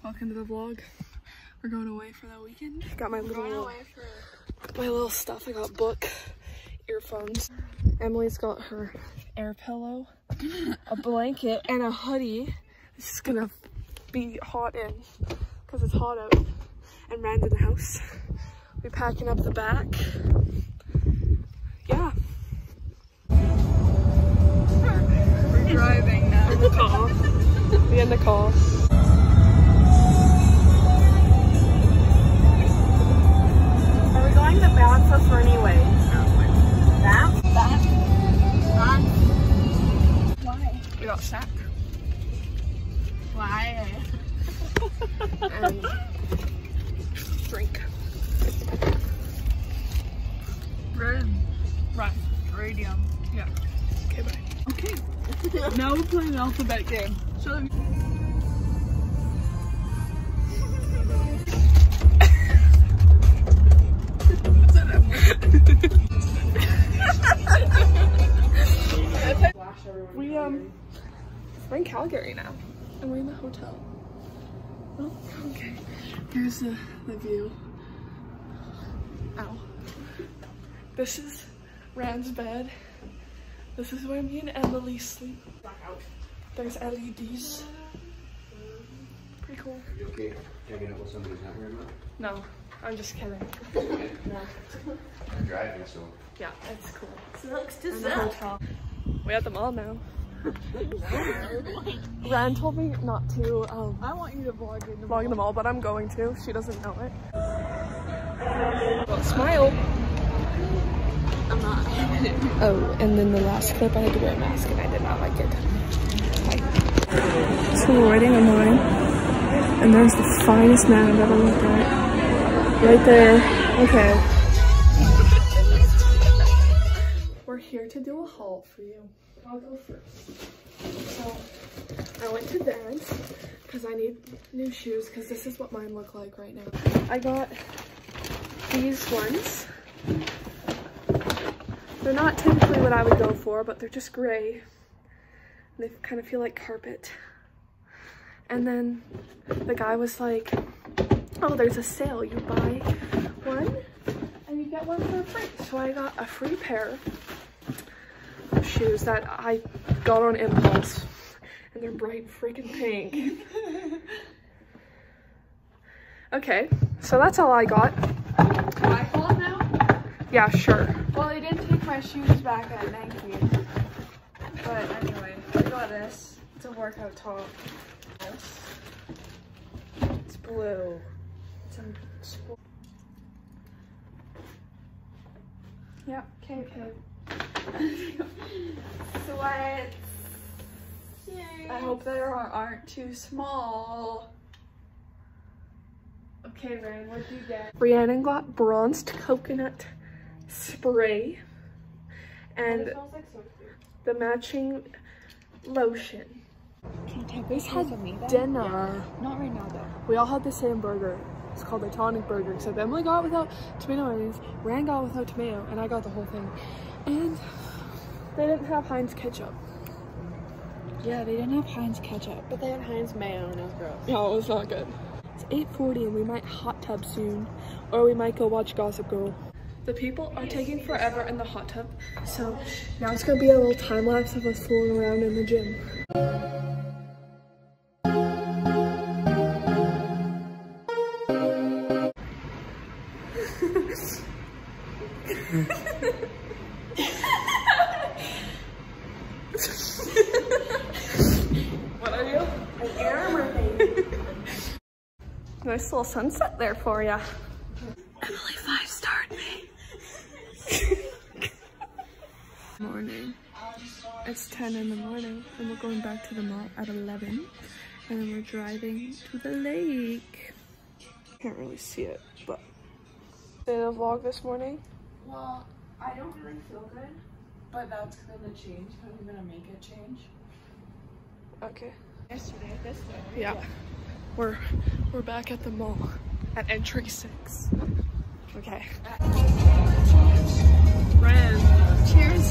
Welcome to the vlog. We're going away for the weekend. Got my little stuff. I got book, earphones. Emily's got her air pillow, a blanket, and a hoodie. It's just gonna be hot in because it's hot out. And Rand's in the house. We're packing up the back. Yeah. We're driving now. In the car. We're in the car. Are we going to bounce us for any way? Bounce? Why? We got sack. Why? And drink. Right. Radium. Yeah. Okay, bye. Okay. Now we're playing an alphabet game. Show them. We're in Calgary now, and we're in the hotel. Oh, okay. Here's the view. Ow. This is Rand's bed. This is where me and Emily sleep. There's LEDs. Pretty cool. Are you okay hanging out with somebody who's not wearing one? No, I'm just kidding. No. I'm driving, so. Yeah, it's cool. Sucks to In the hotel. We're at the mall now. Rand told me not to I want you to vlog in the mall, but I'm going to. She doesn't know it. Well, smile. I'm not. Oh, and then the last clip I had to wear a mask and I did not like it. So we're waiting in line, and there's the finest man I've ever looked at. Right there. Okay. We're here to do a haul for you. I'll go first. So I went to Vans because I need new shoes because this is what mine look like right now. I got these ones. They're not typically what I would go for, but they're just gray. They kind of feel like carpet. And then the guy was like, oh, there's a sale. You buy one and you get one for free. So I got a free pair of shoes that I got on impulse. And they're bright freaking pink. Okay, so that's all I got. My fault now? Yeah, sure. Well, they didn't take my shoes back at Nike. But anyway, I got this. It's a workout top. It's blue. It's in school. Yeah, okay. Sweats. Yay. I hope they aren't too small. Okay, Ryan, what do you get? Rhiannon got bronzed coconut spray and It smells like so cute. the matching lotion. Can you take We had dinner. Not right now though. We all had the same burger. It's called a tonic burger, except Emily got without tomato onions, Rand got without tomato, and I got the whole thing. And they didn't have Heinz ketchup. Yeah, they didn't have Heinz ketchup, but they had Heinz mayo and it was gross. No, it was not good. It's 8:40 and we might hot tub soon, or we might go watch Gossip Girl. The people are taking forever in the hot tub, so now it's gonna be a little time lapse of us fooling around in the gym. What are you? An air mermaid. Nice little sunset there for ya. Emily 5-starred me. Morning. It's 10 in the morning and we're going back to the mall at 11. And then we're driving to the lake. Can't really see it, but. Did a vlog this morning? Well, I don't really feel good, but that's gonna change. I'm gonna make it change. Okay. Yesterday, this way. Yeah. We're back at the mall at entry 6. Okay. Ren. Cheers.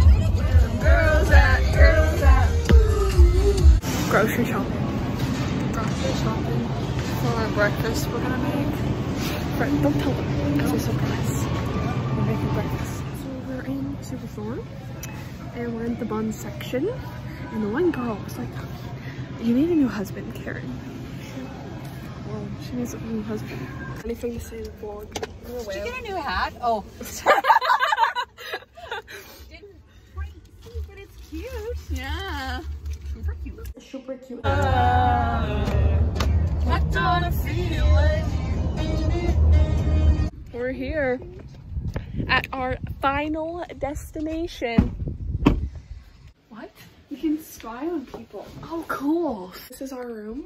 Girls at. Grocery shopping. grocery shopping for our breakfast we're gonna make. Right, don't tell them, it's a surprise. We're making breakfast. So we're in Sylvan and we're in the bun section. And the one girl was like, you need a new husband, Karen. Well, she needs a new husband. Anything to say in the vlog? Did you get a new hat? Oh. Didn't quite see, but it's cute. Yeah. Super cute. Super cute. I don't feel like We're here at our final destination. What? you can spy on people. Oh, cool. This is our room.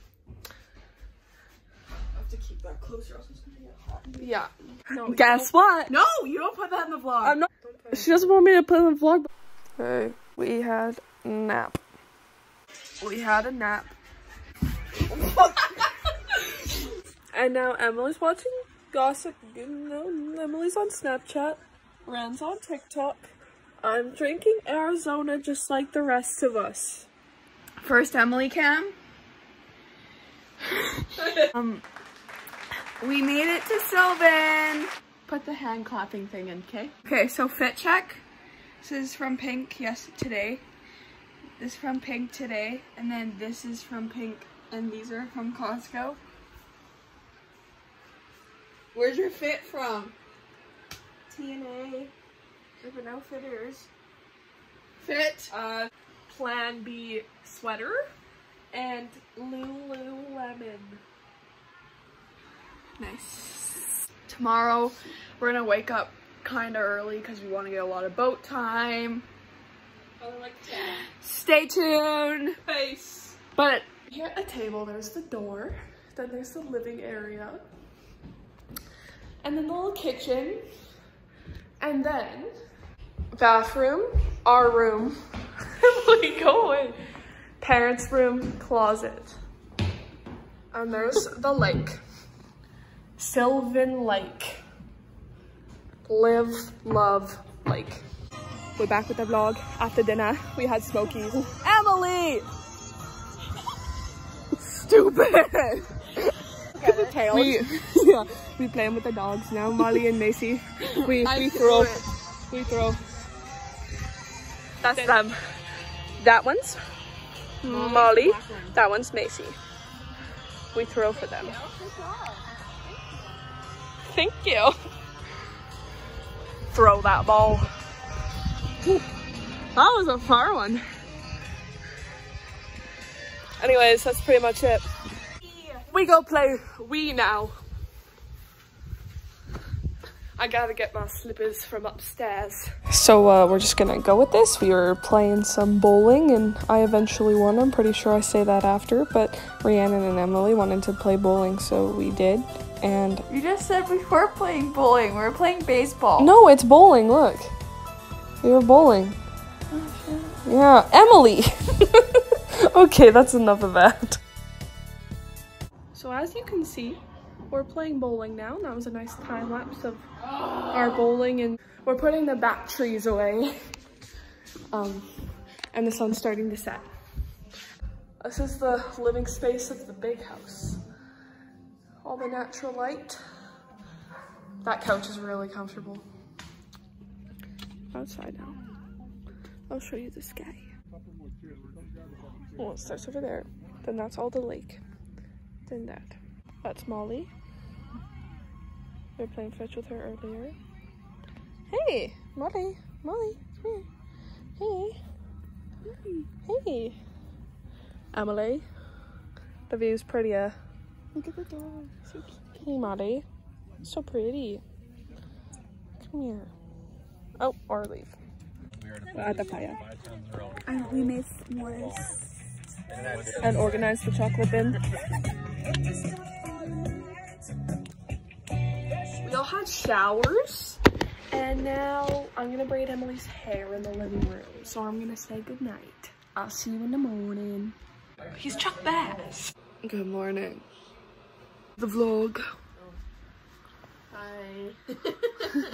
I have to keep that closer, else it's gonna get hot. Yeah. No, Guess what? No, you don't put that in the vlog. I'm not. She doesn't want me to put it in the vlog. Okay, we had a nap. We had a nap. And now Emily's watching gossip. Emily's on Snapchat. Ren's on TikTok. I'm drinking Arizona just like the rest of us. First Emily cam. We made it to Sylvan. Put the hand clapping thing in, okay? Okay, so fit check. This is from Pink, yes, today. This is from Pink today. And then this is from Pink. And these are from Costco. Where's your fit from? TNA. Urban Outfitters. Fit. Plan B sweater. And Lululemon. Nice. Tomorrow, we're gonna wake up kind of early because we want to get a lot of boat time. Stay tuned. Face. But here at the table, there's the door. Then there's the living area. And then the little kitchen. And then bathroom, our room. We go in. Parents' room, closet. And there's the lake. Sylvan Lake. Live, love, lake. We're back with the vlog. After dinner, we had smokies. Emily! Stupid! Look at the tails. We playing with the dogs now. Molly and Macy. We throw. We throw. That's them. That one's Molly. That one's Macy. We throw for them. Thank you. Throw that ball. That was a far one. Anyways, that's pretty much it. We go play Wii now. I gotta get my slippers from upstairs. So we're just gonna go with this. We were playing some bowling and I eventually won. I'm pretty sure I say that after, but Rhiannon and Emily wanted to play bowling, so we did. And You just said we were playing bowling. We were playing baseball. no, it's bowling, look. We were bowling. Oh, shit. Yeah, Emily. Okay, that's enough of that. So as you can see, we're playing bowling now. That was a nice time lapse of our bowling, and we're putting the back trees away. And the sun's starting to set. This is the living space of the big house. All the natural light. That couch is really comfortable. Outside now. I'll show you the sky. Well, it starts over there. Then that's all the lake. Then that. That's Molly. We were playing fetch with her earlier. Hey, Molly. Molly, come here. Hey. Hey. Emily. The view's prettier. Look at the dog. So cute. Hey, Molly. So pretty. Come here. Oh, or leave. At the fire. And we made s'mores. And organize the chocolate bin. We all had showers. And now I'm gonna braid Emily's hair in the living room. So I'm gonna say goodnight. I'll see you in the morning. He's Chuck Bass. Good morning. The vlog. Hi.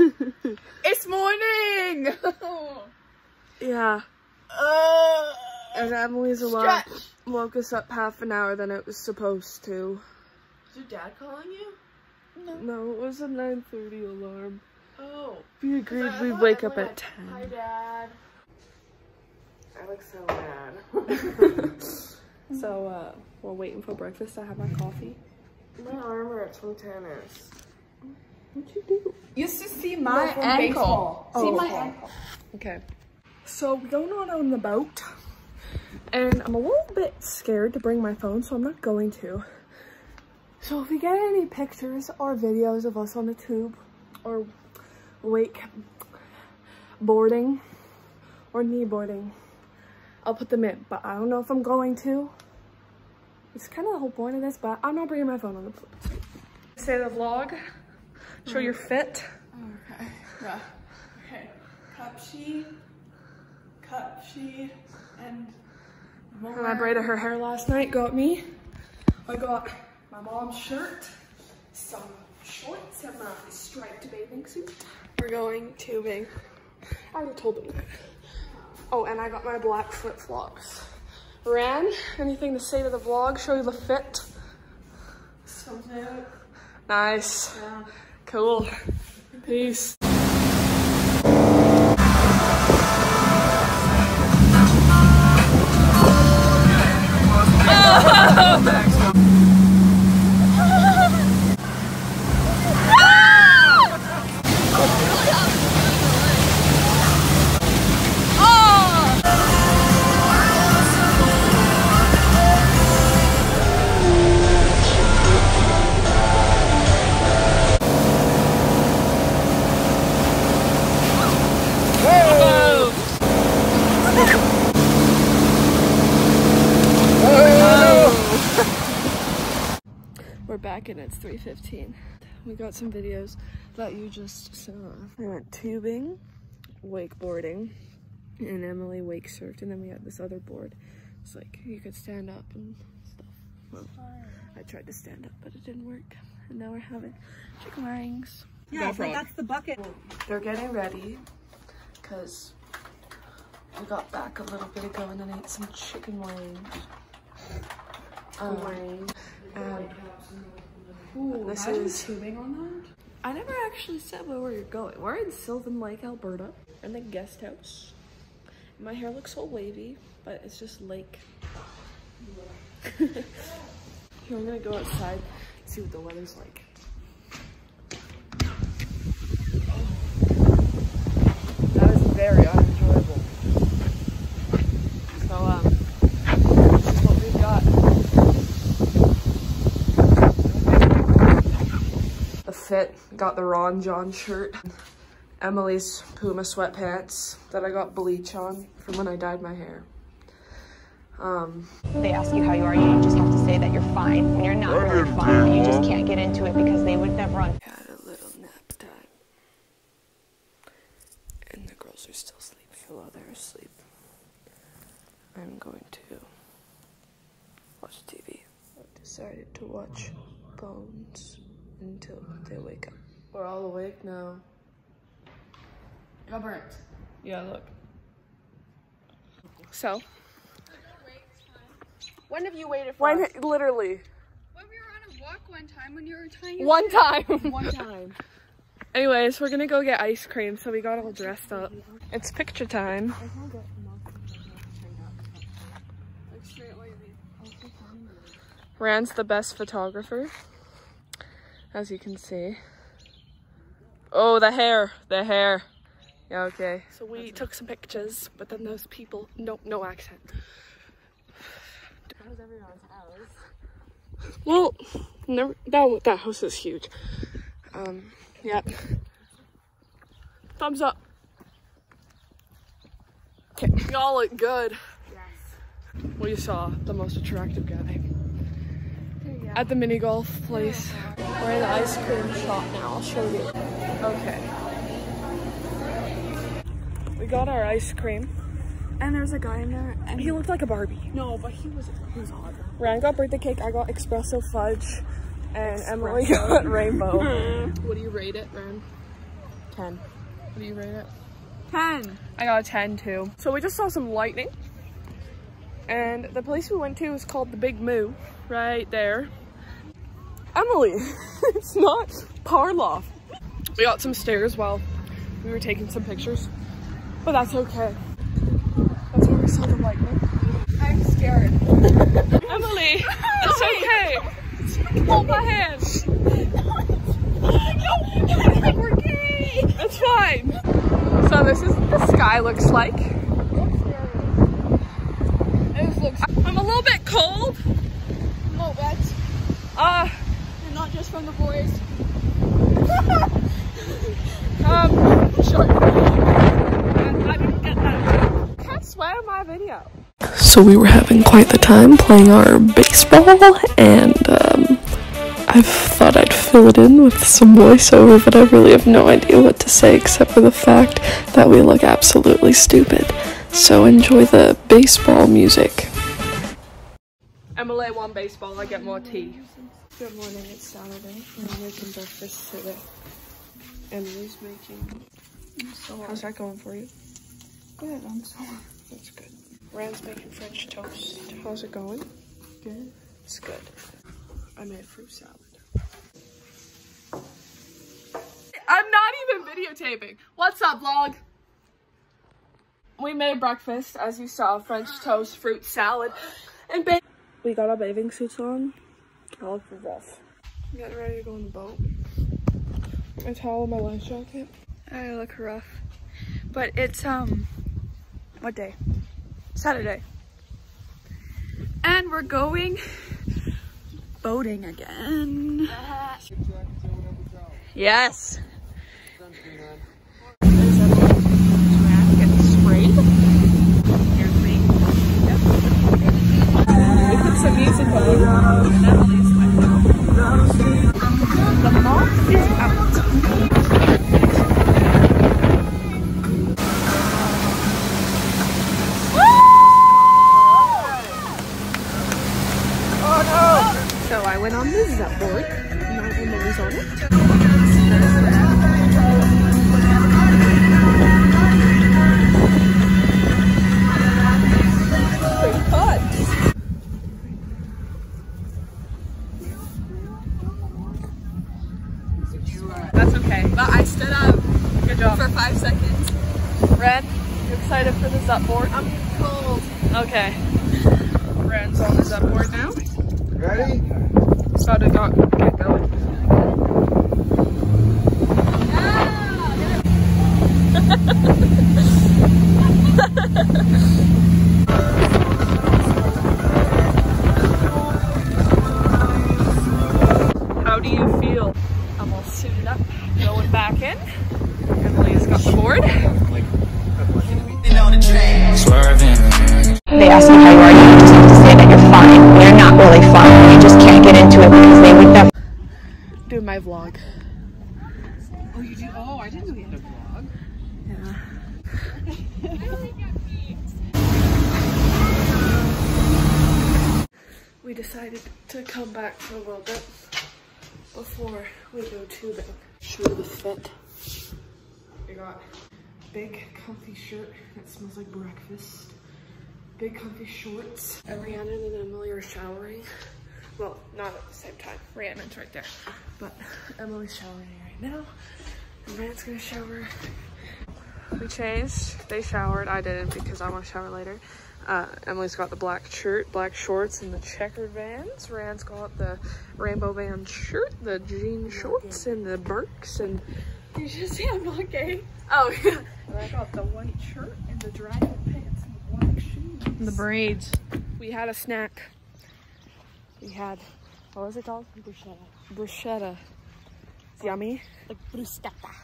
It's morning! Yeah. And Emily's alarm woke us up half an hour than it was supposed to. Is your dad calling you? No, it was a 9:30 alarm. Oh. We agreed we'd wake up at 10. Hi, Dad. I look so mad. So, we're waiting for breakfast. I have my coffee. My arm hurts from tennis. What'd you do? You used to see my ankle. Oh, See my okay. ankle. Okay. So, we're going on the boat. And I'm a little bit scared to bring my phone, so I'm not going to. So, if we get any pictures or videos of us on the tube, or wake boarding, or knee boarding, I'll put them in. But I don't know if I'm going to. It's kind of the whole point of this, but I'm not bringing my phone on the boat. Say the vlog. Show your fit. Okay. Yeah. Okay. Cup sheet, and more. And I braided her hair last night. Got me. I got my mom's shirt, some shorts, and my striped bathing suit. We're going tubing. I already told them that. Oh, and I got my black flip-flops. Ran, anything to say to the vlog? Show you the fit? Something. Nice. Yeah. Cool. Peace. We're back and it's 3:15. We got some videos that you just saw. We went tubing, wakeboarding, and Emily wake surfed, and then we had this other board. It's like you could stand up and stuff. Well, I tried to stand up, but it didn't work. And now we're having chicken wings. Yeah, so that's the bucket. They're getting ready because we got back a little bit ago and then ate some chicken wings. This is tubing on that? I never actually said where we're going. We're in Sylvan Lake, Alberta. We're in the guest house. My hair looks all wavy, but it's just lake. Here, I'm gonna go outside, see what the weather's like. That is very unenjoyable. So, this is what we've got. The fit, got the Ron John shirt. Emily's Puma sweatpants that I got bleach on from when I dyed my hair. They ask you how you are, you just have to say that you're fine when you're not really fine. You just can't get into it because they would never Had a little nap time. And the girls are still sleeping. While they're asleep, I'm going to watch TV. I've decided to watch Bones until they wake up. We're all awake now. Got burnt. Yeah, look. So. When have you waited for us? Literally. When we were on a walk one time when you were tying your One time. One time. Anyways, we're gonna go get ice cream, so we got all dressed up. It's picture time. Rand's the best photographer, as you can see. Oh, the hair. Yeah, okay. So we took some pictures, but then those people, no accent. How was everyone's house? Well, never, that house is huge. Yeah. Thumbs up. Okay, y'all look good. Yes. We saw the most attractive guy at the mini golf place. We're in the ice cream shop now. I'll show you. Okay. We got our ice cream, and there's a guy in there, and he looked like a Barbie. No, but he was hot. Ryan got birthday cake. I got espresso fudge, and Emily got rainbow. What do you rate it, Ryan? 10. What do you rate it? 10. I got a 10 too. So we just saw some lightning. And the place we went to was called the Big Moo, right there. Emily, it's not Parloff. We got some stairs while we were taking some pictures, but that's okay. That's where we saw the lightning. I'm scared. Emily, it's okay. Hold my hand. We're gay. It's fine. So this is what the sky looks like. I'm a little bit cold. No, wet. And not just from the boys. Sure. I didn't get that. Can't swear in my video. So we were having quite the time playing our baseball, and I thought I'd fill it in with some voiceover, but I really have no idea what to say except for the fact that we look absolutely stupid. So enjoy the baseball music. Emily won baseball, I get more tea. Good morning, it's Saturday, and I'm making breakfast today. Emily's making... How's that going for you? Good, I'm sorry. That's good. Rand's making French toast. How's it going? Good. It's good. I made fruit salad. I'm not even videotaping. What's up, vlog? We made breakfast, as you saw, French toast, fruit salad, and bacon. We got our bathing suits on. I look rough. I'm getting ready to go in the boat. My towel and my life jacket. I look rough. But it's, what day? Saturday. And we're going boating again. Yes. Getting sprayed. Here's me. Yep. We put some music on. And Emily's like, the moth is out. So I went on the zip board. Now Emily's on it. Pretty fun. That's okay. But I stood up. Good job. For 5 seconds. Ren, you excited for the zip board? I'm cold. Okay. Ren's on the zip board now. Ready? So to get going. How do you feel? I'm all suited up, going back in. Emily's got the board. They ask you how you are, you just have to say that you're fine. When you're not really fine. You just can't get into it because they would never. Do my vlog. Oh, you do? Oh, I didn't know you had a vlog. Yeah. We decided to come back for a little bit before we go to the show the fit. We got big comfy shirt that smells like breakfast. Big comfy shorts. And Rhiannon and Emily are showering. Well, not at the same time. Rhiannon's right there. But Emily's showering right now. And Rand's gonna shower. We changed. They showered. I didn't because I want to shower later. Emily's got the black shirt, black shorts, and the checkered Vans. Rand's got the rainbow Van shirt, the jean shorts, and the Birks. And you should see I'm not gay. Oh yeah. And I got the white shirt and the dragon pants and the black shoes. And the braids. We had a snack. We had, what was it called? Bruschetta. Bruschetta. It's yummy. Like bruschetta.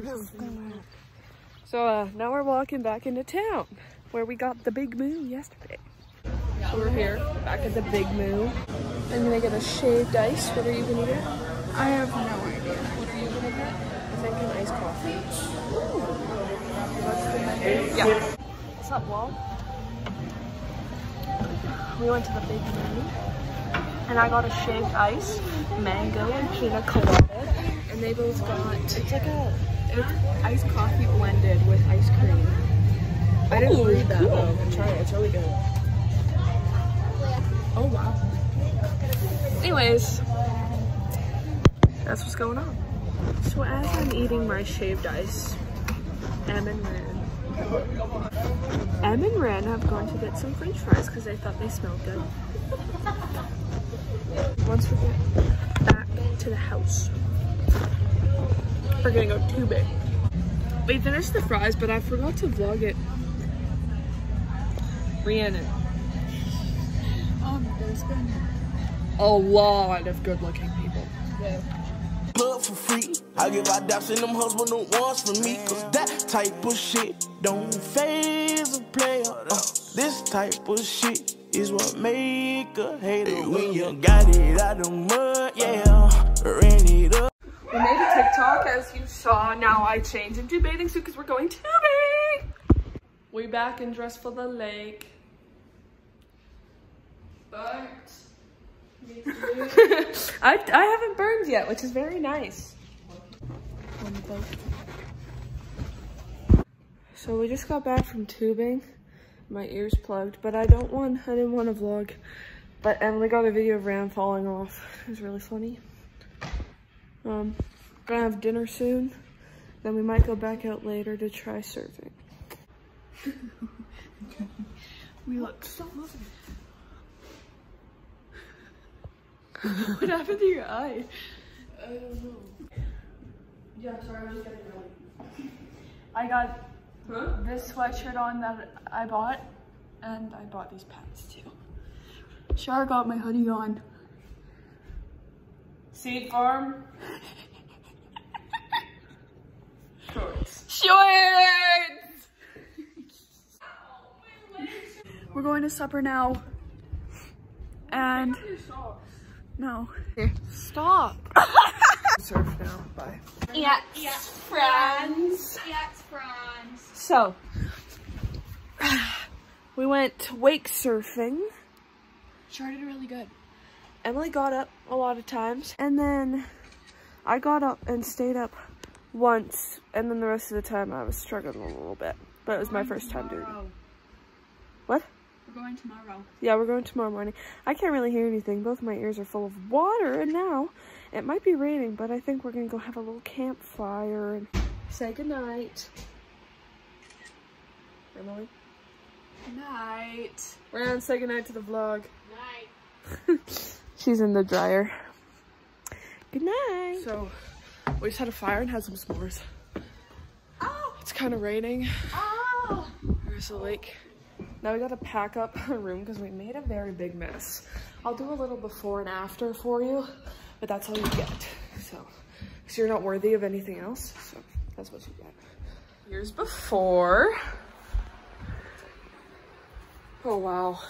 So now we're walking back into town where we got the Big Moo yesterday. So we're here, back at the Big Moo. I'm gonna get a shaved ice. What are you gonna get? I have no idea. What are you gonna get? I think an iced coffee. Ooh. Yeah. What's up, Wall? We went to the Big Moo. And I got a shaved ice, mango, and pina colada. And they both got, it's like a iced coffee blended with ice cream. I didn't read that though. Try it, it's really good. Oh wow. Anyways, that's what's going on. So as I'm eating my shaved ice, Em and Ren have gone to get some french fries because they thought they smelled good. Once we get back to the house, we're gonna go tubing. We finished the fries, but I forgot to vlog it. Rhiannon. There's been A lot of good looking people. yeah. Plug for free. I give out daps and them husband don't wants from me. Cause that type of shit don't phase a player. This type of shit is what make a hater. When you got it out the mud, yeah, ran it up. We made a TikTok, as you saw. Now I changed into a bathing suit because we're going tubing. We back and dressed for the lake. Burnt. I haven't burned yet, which is very nice. So we just got back from tubing. My ears plugged, but I didn't want to vlog. But Emily got a video of Ram falling off. It was really funny. Gonna have dinner soon. Then we might go back out later to try surfing. We look so lovely. What happened to your eye? I don't know. Yeah, sorry, I was just getting ready. I got this sweatshirt on that I bought, and I bought these pants too. Shar got my hoodie on. Seed farm. Shorts. Shorts! We're going to supper now. And no. Here. Stop. Surf now. Bye. Yeah, friends. So, we went wake surfing. Shar did really good. Emily got up a lot of times, and then I got up and stayed up once, and then the rest of the time I was struggling a little bit. But it was my first time doing it. What? We're going tomorrow. Yeah, we're going tomorrow morning. I can't really hear anything. Both my ears are full of water, and now it might be raining, but I think we're gonna go have a little campfire and say goodnight. Emily? Good night. We're gonna say goodnight to the vlog. Night. She's in the dryer. Good night. So, we just had a fire and had some s'mores. Oh! It's kind of raining. Oh! There's the lake. Now we gotta pack up our room because we made a very big mess. I'll do a little before and after for you, but that's all you get. So you're not worthy of anything else, so that's what you get. Here's before. Oh wow.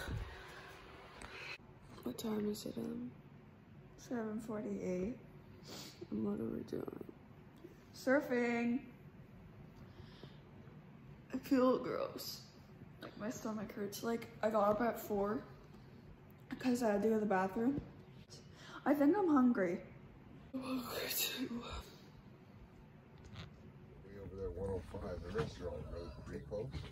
What time is it? 7:48. And what are we doing? Surfing. I feel gross. Like my stomach hurts. Like I got up at 4 because I had to go to the bathroom. I think I'm hungry. Way over there, 105, the restaurant, right? Pretty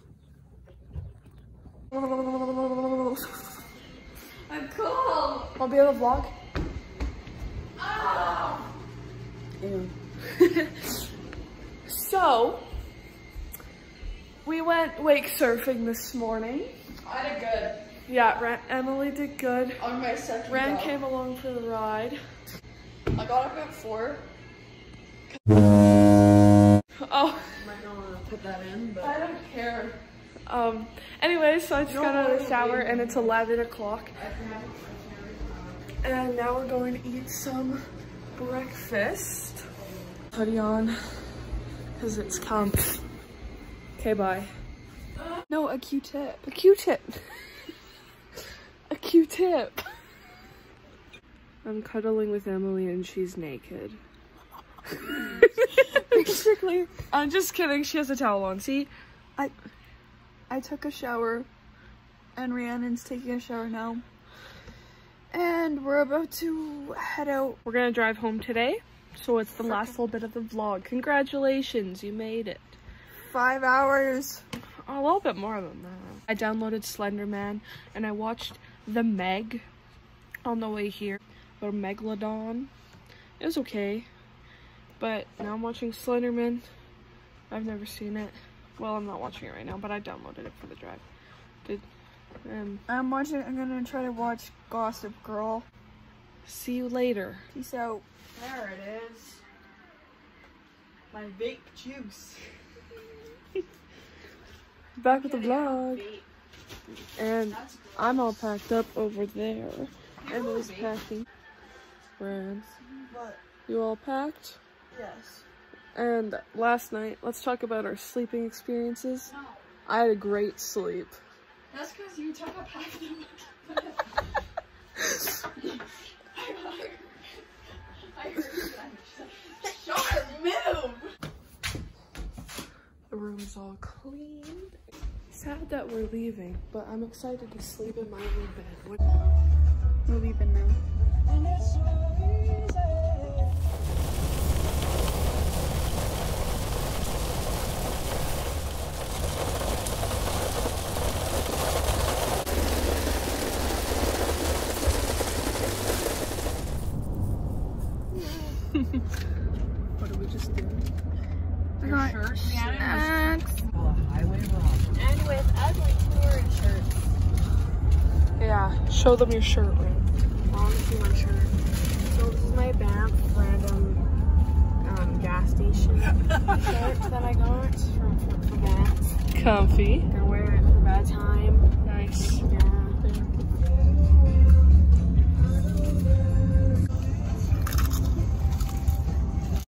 close. I'm cold. I'll be on the vlog. Oh. Ew. So, we went wake surfing this morning. I did good. Yeah, Emily did good. On my second Ran go. came along for the ride. I got up at 4. Oh. Might not want to put that in, but I don't care. Anyway, so I just got out of the shower and it's 11 o'clock. And now we're going to eat some breakfast. Hoodie on, because it's comfy. Okay, bye. No, a Q-tip. A Q-tip. A Q-tip. I'm cuddling with Emily and she's naked. Basically. I'm just kidding, she has a towel on. See? I took a shower and Rhiannon's taking a shower now. And we're about to head out. We're gonna drive home today, so it's the last little bit of the vlog. Congratulations, you made it. 5 hours. A little bit more than that. I downloaded Slender Man and I watched The Meg on the way here. But Megalodon. It was okay. But now I'm watching Slenderman. I've never seen it. Well, I'm not watching it right now, but I downloaded it for the drive. I'm gonna try to watch Gossip Girl. See you later. Peace out. There it is. My vape juice. Back with the vlog. And I'm all packed up over there. Emily's packing. Friends. What? You all packed? Yes. And last night, let's talk about our sleeping experiences. I had a great sleep. That's because you took up half the I heard that. Shut move! The room's all cleaned. Sad that we're leaving, but I'm excited to sleep in my own bed. We're leaving now. What did we just do? I got snacks. And with ugly touring shirts. Yeah, show them your shirt, Ray. I want to see my shirt. So this is my Banff random gas station shirt that I got from Banff. Comfy. Gonna wear it for bedtime. Nice. Yeah.